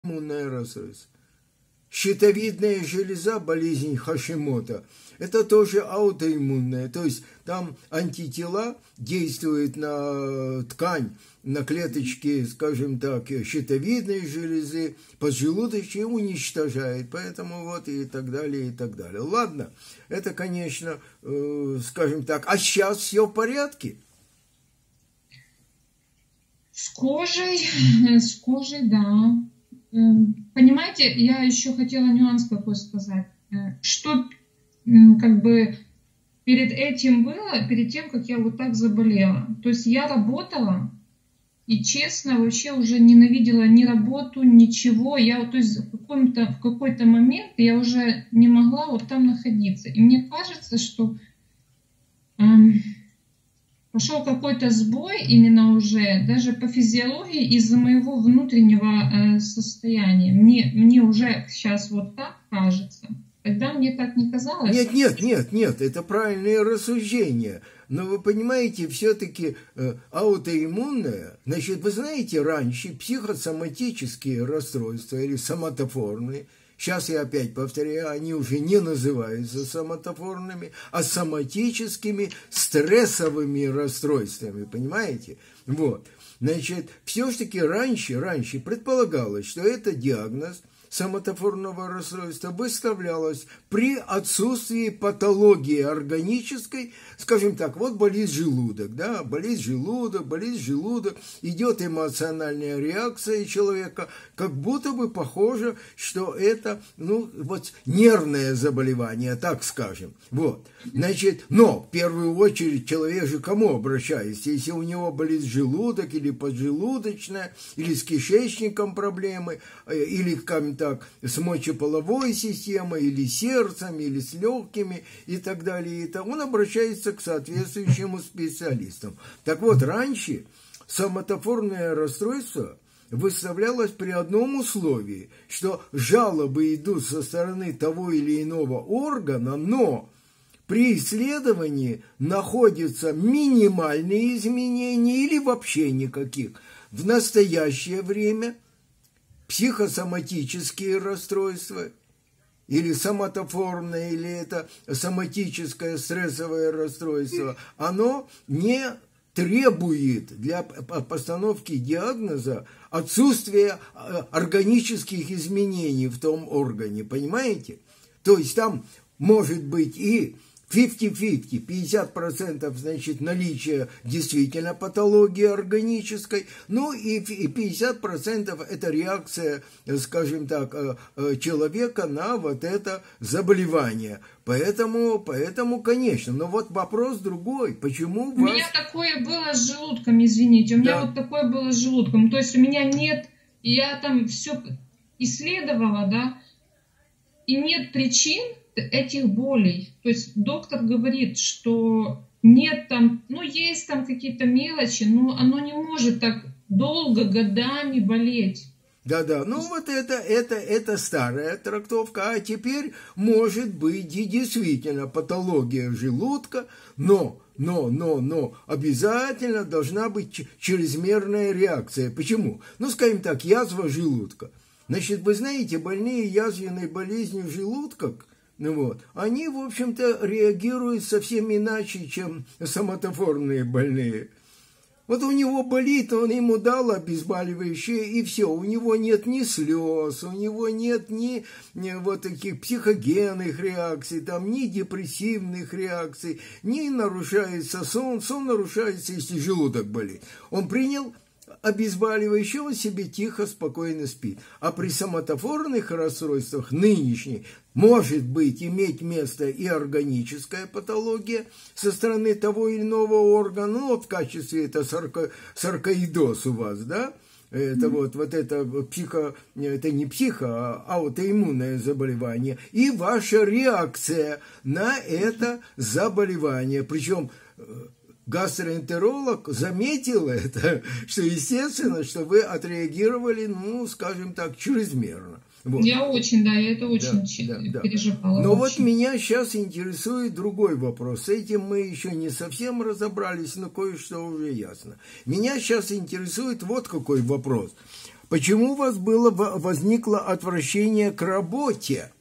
иммунное расстройство. Щитовидная железа, болезнь Хашимота, это тоже аутоиммунная, то есть там антитела действуют на ткань, на клеточки, скажем так, щитовидной железы, поджелудочной, уничтожает, поэтому вот и так далее, и так далее. Ладно, это, конечно, скажем так, а сейчас все в порядке? С кожей, да. Понимаете, я еще хотела нюанс какой сказать. Что как бы перед этим было, перед тем, как я вот так заболела. То есть я работала и, честно, вообще уже ненавидела ни работу, ничего. Я, то есть в какой-то момент я уже не могла вот там находиться. И мне кажется, что пошел какой-то сбой именно уже, даже по физиологии, из-за моего внутреннего состояния. Мне уже сейчас вот так кажется. Тогда мне так не казалось. Нет, это правильное рассуждение. Но вы понимаете, все-таки аутоиммунное, значит, вы знаете, раньше психосоматические расстройства или соматоформные, сейчас я опять повторяю, они уже не называются соматоформными, а соматическими стрессовыми расстройствами, понимаете? Вот. Значит, все-таки раньше предполагалось, что это диагноз соматоформного расстройства выставлялось при отсутствии патологии органической, скажем так, вот болит желудок, да, болит желудок, идет эмоциональная реакция человека, как будто бы похоже, что это, вот нервное заболевание, так скажем, вот, значит, но в первую очередь человек же к кому обращается, если у него болит желудок или поджелудочная, или с кишечником проблемы, или так, с мочеполовой системой, или сердцем, или с легкими, и так далее, он обращается к соответствующему специалистам. Так вот, раньше соматоформное расстройство выставлялось при одном условии, что жалобы идут со стороны того или иного органа, но при исследовании находятся минимальные изменения или вообще никаких. В настоящее время психосоматические расстройства или соматоформное, или это соматическое стрессовое расстройство, оно не требует для постановки диагноза отсутствия органических изменений в том органе, понимаете? То есть там может быть и 50-50, 50% значит наличие действительно патологии органической, и 50% это реакция, скажем так, человека на вот это заболевание. Поэтому, конечно, но вот вопрос другой, почему у меня такое было с желудком, извините, у меня вот такое было с желудком, то есть у меня нет, я там все исследовала, да, и нет причин этих болей. То есть доктор говорит, что нет там, есть там какие-то мелочи, но оно не может так долго, годами болеть. Да, вот это старая трактовка, а теперь может быть и действительно патология желудка, но обязательно должна быть чрезмерная реакция. Почему? Скажем так, язва желудка. Значит, вы знаете, больные язвенной болезнью желудка, они, в общем-то, реагируют совсем иначе, чем соматоформные больные. Вот у него болит, он ему дал обезболивающее, и все. У него нет ни слез, у него нет ни вот таких психогенных реакций, ни депрессивных реакций, ни нарушается сон. Сон нарушается, если желудок болит. Он принял обезболивающее, он себе тихо, спокойно спит. А при соматоформных расстройствах нынешней может быть иметь место и органическая патология со стороны того или иного органа, в качестве это саркоидоз у вас, да? Это это не а аутоиммунное заболевание. И ваша реакция на это заболевание. Причем гастроэнтеролог заметил это, что естественно, что вы отреагировали, скажем так, чрезмерно. Вот. Я это очень переживала. Но вот меня сейчас интересует другой вопрос. С этим мы еще не совсем разобрались, но кое-что уже ясно. Меня сейчас интересует вот какой вопрос. почему у вас возникло отвращение к работе?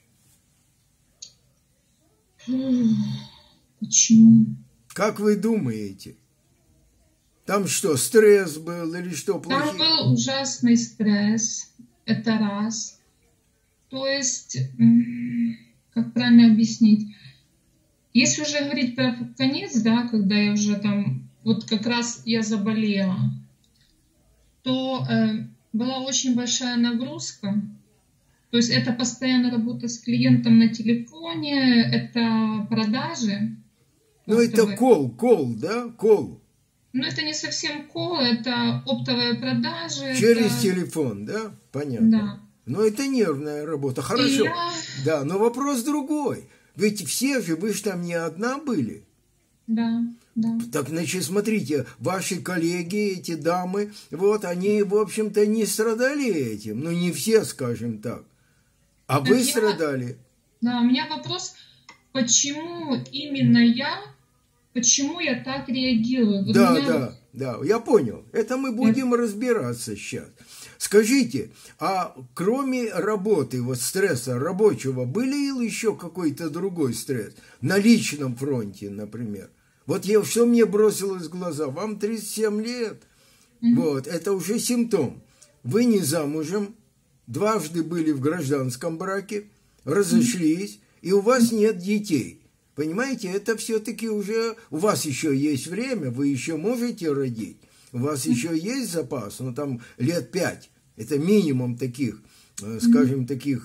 Почему? Как вы думаете? Там что, стресс был или что? Там был ужасный стресс, это раз. То есть, как правильно объяснить? Если уже говорить про конец, да, когда я уже там, вот как раз я заболела, то была очень большая нагрузка. То есть это постоянно работа с клиентом на телефоне, это продажи. Ну, это кол, да? Кол. Ну, это не совсем кол, это оптовые продажи. Через телефон, да? Понятно. Да. Но это нервная работа. Хорошо. Да, но вопрос другой. Ведь все же, вы же там не одна были. Да, да. Так, значит, смотрите, ваши коллеги, эти дамы, вот, они, в общем-то, не страдали этим. Ну, не все, скажем так. А так вы страдали. Да, у меня вопрос, почему именно почему я так реагирую? Да, я понял. Это мы будем разбираться сейчас. Скажите, а кроме работы, вот стресса рабочего, были еще какой-то другой стресс? На личном фронте, например. Вот что мне бросилось в глаза? Вам 37 лет. Вот, это уже симптом. Вы не замужем, дважды были в гражданском браке, разошлись, и у вас нет детей. Понимаете, это все-таки уже... У вас еще есть время, вы еще можете родить. У вас еще есть запас, ну там лет 5. Это минимум таких, скажем, таких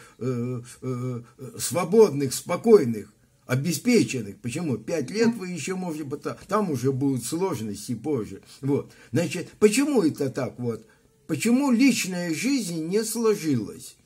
свободных, спокойных, обеспеченных. Почему? 5 лет вы еще можете... Там уже будут сложности позже. Вот. Значит, почему это так вот? Почему личная жизнь не сложилась?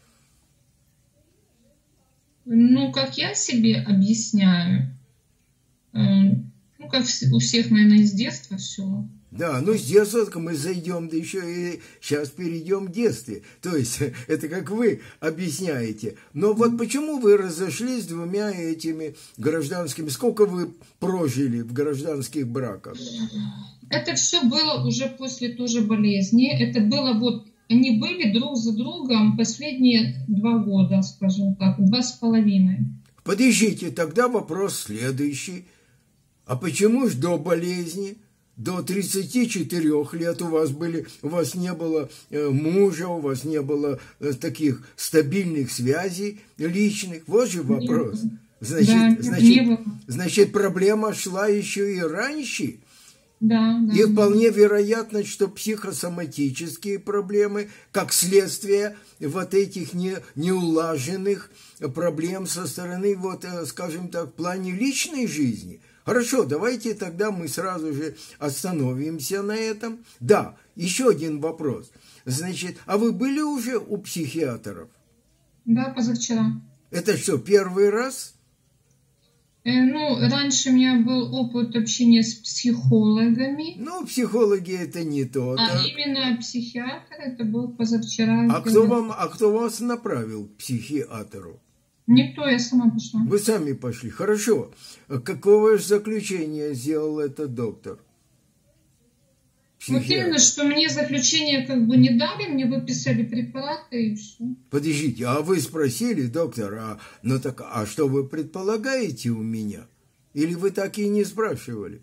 Ну, как я себе объясняю, ну, как у всех, наверное, с детства все. Да, ну с детства мы зайдем, да еще и сейчас перейдем к детстве. То есть это как вы объясняете. Но вот почему вы разошлись с двумя этими гражданскими? Сколько вы прожили в гражданских браках? Это все было уже после тоже болезни. Это было вот, они были друг за другом последние 2 года, скажем так, 2,5. Подождите, тогда вопрос следующий. А почему же до болезни? До 34 лет у вас не было мужа, у вас не было таких стабильных связей личных. Вот же вопрос. Значит, проблема шла еще и раньше. Да, и вполне вероятно, что психосоматические проблемы, как следствие вот этих неулаженных проблем со стороны, вот, скажем так, в плане личной жизни. Хорошо, давайте тогда мы сразу же остановимся на этом. Да, еще один вопрос. Значит, а вы были уже у психиатров? Да, позавчера. Это что, первый раз? Ну, раньше у меня был опыт общения с психологами. Ну, психологи это не то. А именно психиатр это был позавчера. А кто вас направил к психиатру? Никто, я сама пошла. Вы сами пошли. Хорошо. Какого же заключения сделал этот доктор? Вот именно, что мне заключение как бы не дали, мне выписали препараты и все. Подождите, а вы спросили, доктор, а что вы предполагаете у меня? Или вы так и не спрашивали?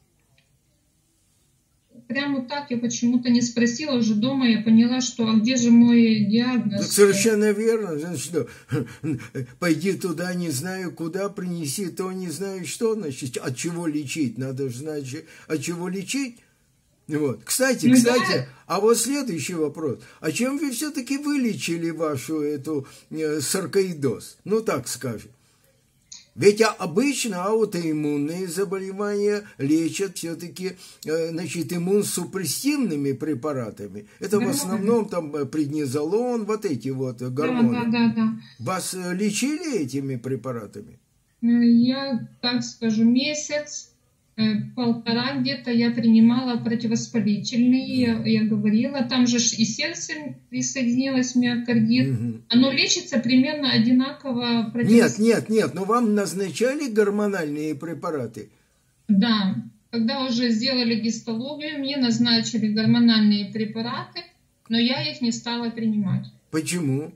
Прямо так я почему-то не спросила, уже дома я поняла, что а где же мой диагноз? Так совершенно верно. Значит, что, пойди туда, не знаю куда, принеси то, не знаю что, значит, от чего лечить? Надо же знать, от чего лечить. Вот. Кстати, а вот следующий вопрос. А чем вы все-таки вылечили вашу эту саркоидоз? Ну, так скажем. Ведь обычно аутоиммунные заболевания лечат все-таки, значит, иммунсупрессивными препаратами. Это в основном там преднизолон, вот эти вот гормоны. Да. Вас лечили этими препаратами? Я, так скажу, месяц, 1,5 где-то я принимала противовоспалительные, я говорила, там же и сердце присоединилось, миокардит. Оно лечится примерно одинаково. Нет, но вам назначали гормональные препараты? Да, когда уже сделали гистологию, мне назначили гормональные препараты. но я их не стала принимать. Почему?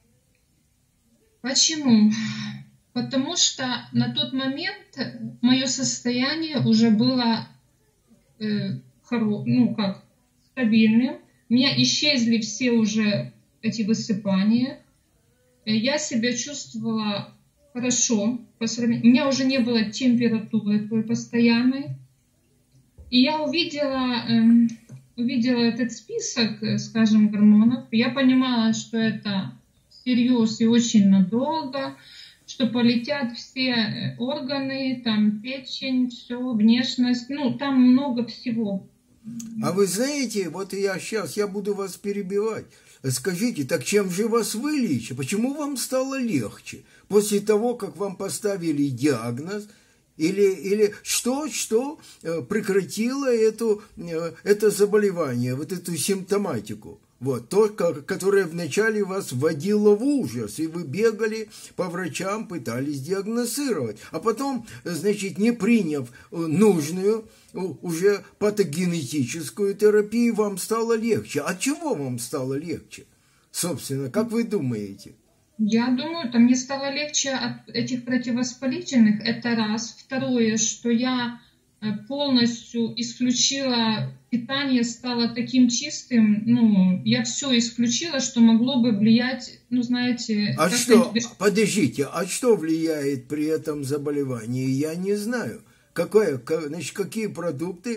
Почему? Потому что на тот момент мое состояние уже было стабильным. У меня исчезли все уже эти высыпания. Я себя чувствовала хорошо. У меня уже не было температуры такой постоянной. И я увидела этот список, скажем, гормонов. Я понимала, что это всерьез и очень надолго, что полетят все органы, там печень, все, внешность, там много всего. А вы знаете, вот я буду вас перебивать. Скажите, так чем же вас вылечили? Почему вам стало легче? После того, как вам поставили диагноз, или что прекратило это заболевание, вот эту симптоматику? Вот, то, которое вначале вас вводило в ужас, и вы бегали по врачам, пытались диагностировать. А потом, значит, не приняв нужную, уже патогенетическую терапию, вам стало легче. От чего вам стало легче? Собственно, как вы думаете? Я думаю, там мне стало легче от этих противовоспалительных, это раз. Второе, что я полностью исключила питание, стало таким чистым, я все исключила, что могло бы влиять, знаете... Подождите, а что влияет при этом заболевании? Я не знаю. Какие продукты,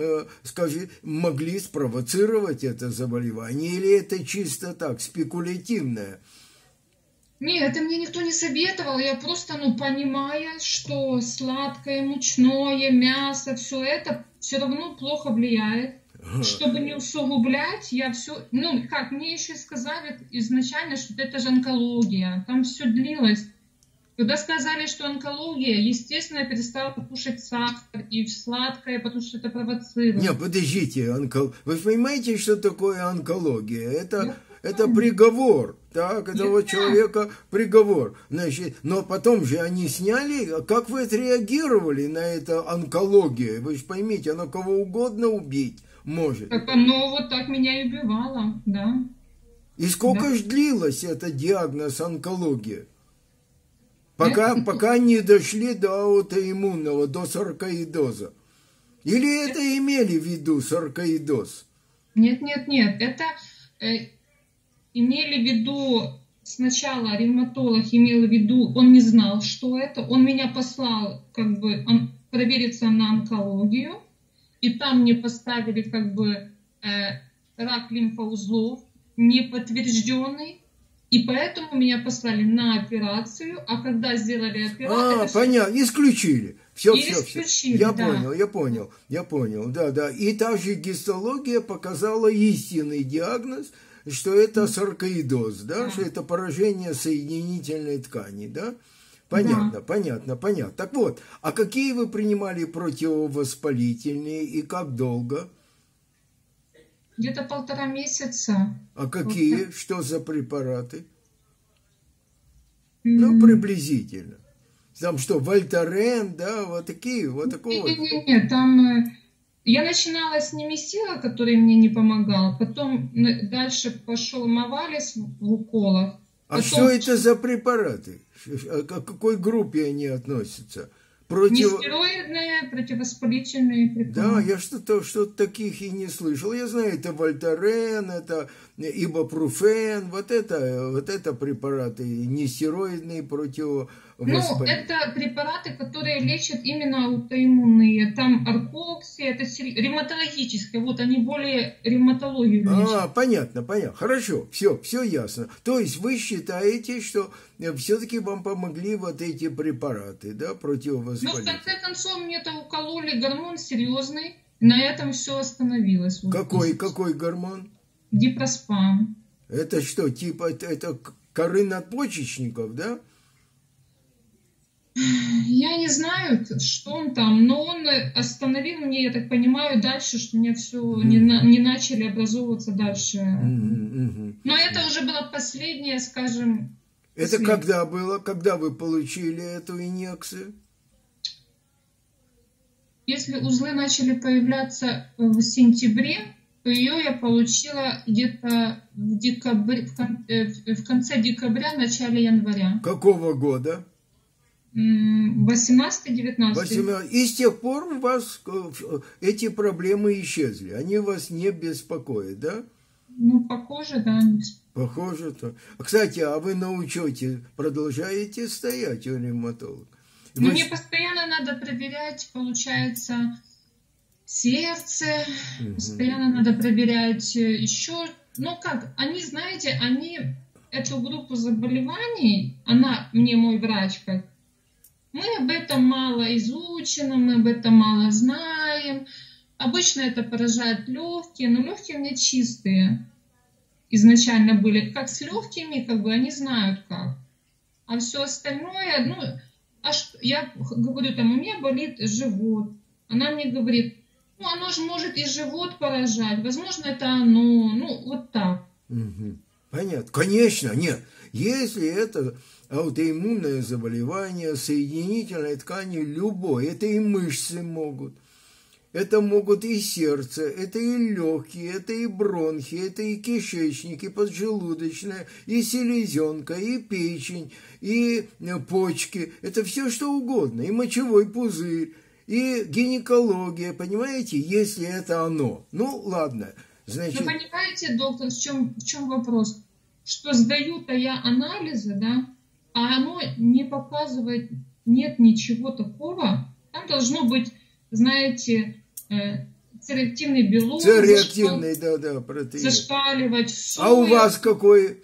могли спровоцировать это заболевание? Или это чисто так, спекулятивное? Нет, это мне никто не советовал. Я просто, понимая, что сладкое, мучное, мясо, все это все равно плохо влияет. Чтобы не усугублять, я все... мне еще сказали изначально, что это же онкология. Там все длилось. Когда сказали, что онкология, естественно, я перестала кушать сахар и сладкое, потому что это провоцирует. Нет, подождите, вы понимаете, что такое онкология? Это приговор, так, этого человека приговор. Значит, но потом же они сняли, как вы отреагировали на это онкология? Вы же поймите, оно кого угодно убить может. Так оно вот так меня и убивало, да. И сколько ж длилось этот диагноз онкология? Пока не дошли до аутоиммунного, до саркоидоза. Или это имели в виду саркоидоз? Нет. Это имели в виду, сначала ревматолог имел в виду, он не знал, что это. Он меня послал, провериться на онкологию. И там мне поставили, рак лимфоузлов, неподтвержденный. И поэтому меня послали на операцию, а когда сделали операцию... понятно, исключили. Все. Исключили, я понял, да. И та же гистология показала истинный диагноз, что это саркоидоз, да, что это поражение соединительной ткани, да? Понятно. Так вот, а какие вы принимали противовоспалительные и как долго? Где-то 1,5 месяца. А какие? Что за препараты? Приблизительно. Там что, Вольтарен, да, вот такого? Нет, там... Я начинала с Немесила, который мне не помогал. Потом дальше пошел Мавалис в уколах. Что это за препараты? К какой группе они относятся? Нестероидные, противовоспалительные препараты. Да, я что-то таких и не слышал. Я знаю, это Вольтарен, это Ибупрофен, вот это препараты нестероидные противовоспалительные. Это препараты, которые лечат именно аутоиммунные. Там аркоксия, это ревматологическое. Вот они более ревматологию лечат. Понятно. Хорошо, все ясно. То есть вы считаете, что все-таки вам помогли вот эти препараты, да, противовоспалительные? Но в конце концов мне-то укололи гормон серьезный. На этом все остановилось. Какой гормон? Дипроспан. Это что, это коры надпочечников, да? Я не знаю, что он там, но он остановил мне, я так понимаю, дальше, что у меня все не начали образовываться дальше. Но это уже было последнее, скажем... Это когда было? Когда вы получили эту инъекцию? Если узлы начали появляться в сентябре, то ее я получила где-то в декабре, в конце декабря, начале января. Какого года? 18-19. И с тех пор у вас эти проблемы исчезли, они вас не беспокоят, да? Ну, похоже, да. Похоже, то. Кстати, а вы на учете продолжаете стоять у ревматолога? Ну, мне постоянно надо проверять, получается, сердце, постоянно надо проверять еще. Ну, как, они, знаете, они эту группу заболеваний, она мне мой врач, как, мы об этом мало изучены, мы об этом мало знаем. Обычно это поражает легкие, но легкие у меня чистые изначально были. Как с легкими, как бы они знают как. А все остальное, ну, аж я говорю, там, у меня болит живот. Она мне говорит, ну, оно же может и живот поражать. Возможно, это оно. Ну, вот так. Понятно. Конечно, нет. Если это аутоиммунное заболевание соединительной ткани любой, это и мышцы могут. Это могут и сердце, это и легкие, это и бронхи, это и кишечник, и поджелудочная, и селезенка, и печень, и почки. Это все что угодно, и мочевой пузырь, и гинекология, понимаете, если это оно. Ну, ладно, значит... Вы понимаете, доктор, в чем вопрос? Что сдаю-то я анализы, да, а оно не показывает, нет ничего такого. Там должно быть, знаете... С-реактивный белок. С-реактивный, да, протеин. Зашкаливать соя. А у вас какой?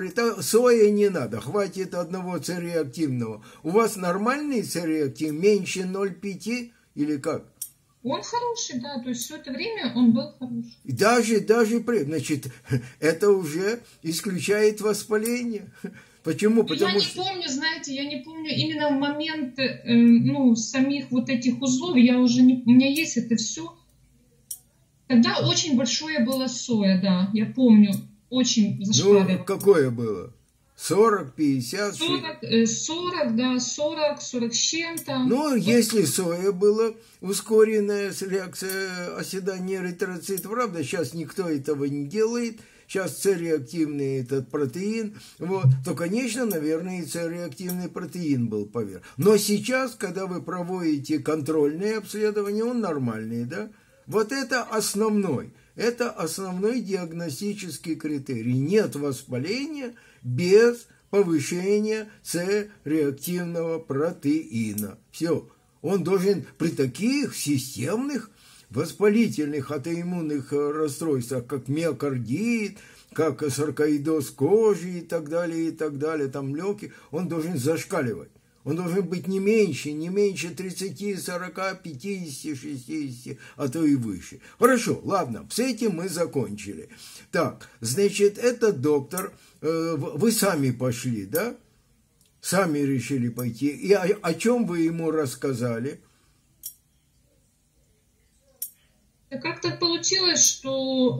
Соя не надо, хватит одного С-реактивного. У вас нормальный С-реактив, меньше 0,5 или как? Он хороший, да, то есть все это время он был хороший. Даже значит, это уже исключает воспаление. Почему? Потому я не помню, знаете, я не помню именно в момент, ну, самих вот этих узлов, я уже не, у меня есть это все. Тогда очень большое было соя, да, я помню, очень зашкаливало. Ну, какое было? 40, 50? 40, да, 40 с чем-то. Ну, если соя была ускоренная реакция оседания эритроцитов, правда, сейчас никто этого не делает. Сейчас С-реактивный этот протеин, вот, то, конечно, наверное, и С-реактивный протеин был поверх. Но сейчас, когда вы проводите контрольные обследования, он нормальный, да? Вот это основной диагностический критерий. Нет воспаления без повышения С-реактивного протеина. Все. Он должен при таких системных воспалительных аутоиммунных расстройствах, как миокардит, как саркоидоз кожи и так далее, там легкие, он должен зашкаливать. Он должен быть не меньше 30, 40, 50, 60, а то и выше. Хорошо, ладно, с этим мы закончили. Так, значит, этот доктор, вы сами пошли, да? Сами решили пойти. И о чем вы ему рассказали? Как так получилось, что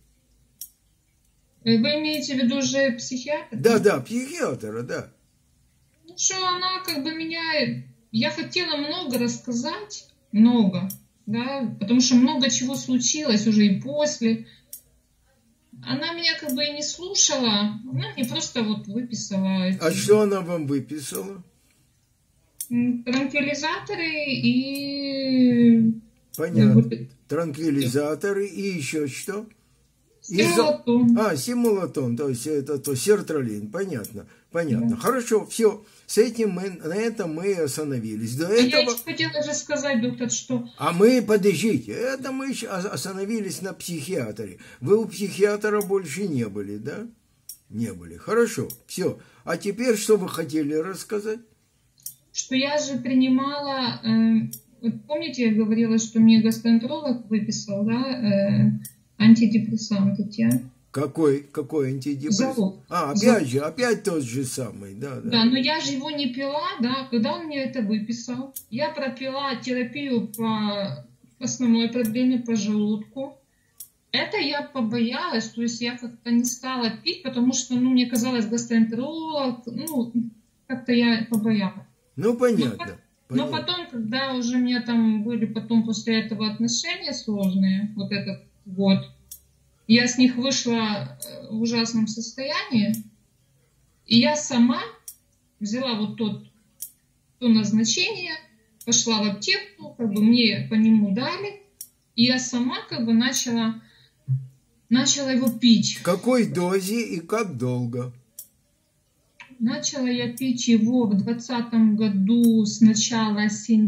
вы имеете в виду уже психиатра? Да, психиатра, да. Ну что, она как бы меня... Я хотела много рассказать, много, да, потому что много чего случилось уже и после. Она меня как бы и не слушала, она мне просто вот выписала... А что она вам выписала? Транквилизаторы и... Понятно. Транквилизаторы и еще что? Симулатон. Симулатон, то есть это сертралин, понятно. Да. Хорошо, все, на этом мы и остановились. До этого... Я еще хотела же сказать, доктор, что... Подождите, это мы остановились на психиатре. Вы у психиатра больше не были, да? Не были, хорошо, все. А теперь что вы хотели рассказать? Что я же принимала... Вот помните, я говорила, что мне гастроэнтеролог выписал, да, антидепрессанты те? Какой антидепрессант? Золот. Опять тот же самый, да. Да, но я же его не пила, да, когда он мне это выписал. Я пропила терапию по основной проблеме, по желудку. Это я побоялась, то есть я как-то не стала пить, потому что, мне казалось, гастроэнтеролог, как-то я побоялась. Ну, понятно. Но потом, когда уже у меня там были потом после этого отношения сложные, вот этот год, Я с них вышла в ужасном состоянии. И я сама взяла вот то назначение, пошла в аптеку, как бы мне по нему дали. И я сама как бы начала его пить. В какой дозе и как долго? Начала я пить его в 2020 году с начала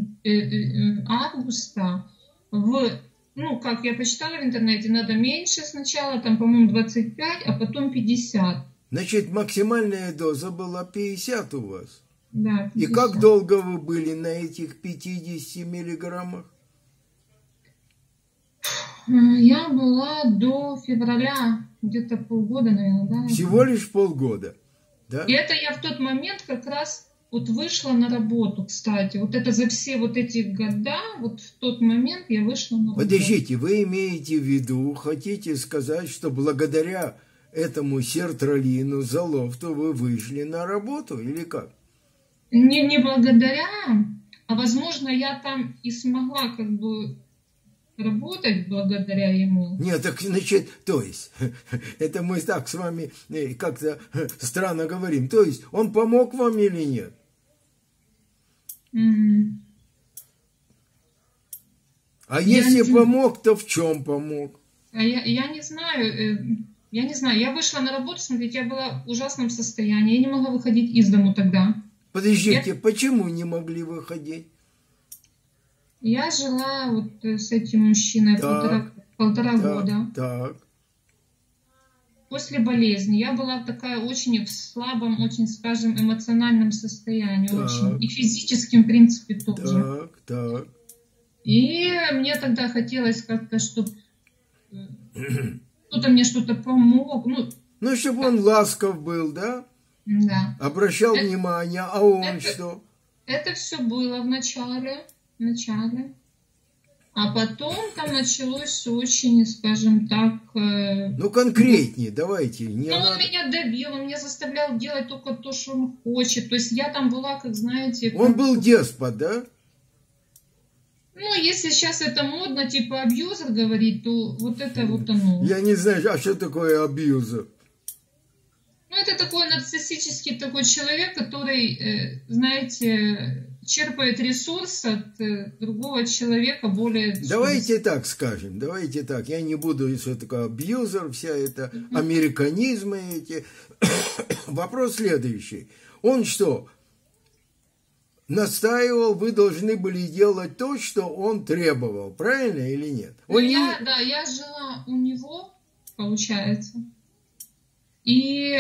августа. Ну, как я почитала в интернете, надо меньше сначала, там, по-моему, 25, а потом 50. Значит, максимальная доза была 50 у вас. Да, 50. И как долго вы были на этих 50 миллиграммах? Я была до февраля, где-то полгода, наверное, да. Всего лишь полгода, да? И это я в тот момент как раз вот вышла на работу, кстати. Вот это за все вот эти года, вот в тот момент я вышла на работу. Подождите, вы имеете в виду, хотите сказать, что благодаря этому сертралину, залофту вы вышли на работу или как? Не благодаря, а возможно я там и смогла как бы работать благодаря ему. Нет, так значит, то есть, это мы так с вами как-то странно говорим, то есть, он помог вам или нет? А если помог, то в чем помог? Я не знаю, я вышла на работу, смотрите, я была в ужасном состоянии, я не могла выходить из дому тогда. Подождите, почему не могли выходить? Я жила вот с этим мужчиной полтора года. Так. После болезни я была такая очень в слабом, очень, скажем, эмоциональном состоянии. Очень. И физическим, в принципе, тоже. Так. И мне тогда хотелось как-то, чтобы кто-то мне что-то помог. Ну, чтобы он ласков был, да? Да. Обращал внимание, а он что? Это все было в начале. А потом там началось очень, скажем так... Ну, конкретнее, давайте. Он меня давил, он меня заставлял делать только то, что он хочет. То есть я там была, как знаете... Он был деспот, да? Ну, если сейчас это модно, типа абьюзер говорить, то вот это вот оно. Я не знаю, а что такое абьюзер? Ну, это такой нарциссический такой человек, который, знаете, черпает ресурс от другого человека более... Давайте так скажем, давайте так. Я не буду, что такое абьюзер, вся эта американизмы эти. Вопрос следующий. Он что, настаивал, вы должны были делать то, что он требовал, правильно или нет? Я жила у него, получается. И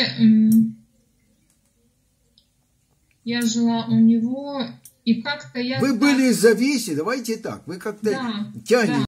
я жила у него, и как-то я... Вы были зависимы, давайте так, вы как-то тянете.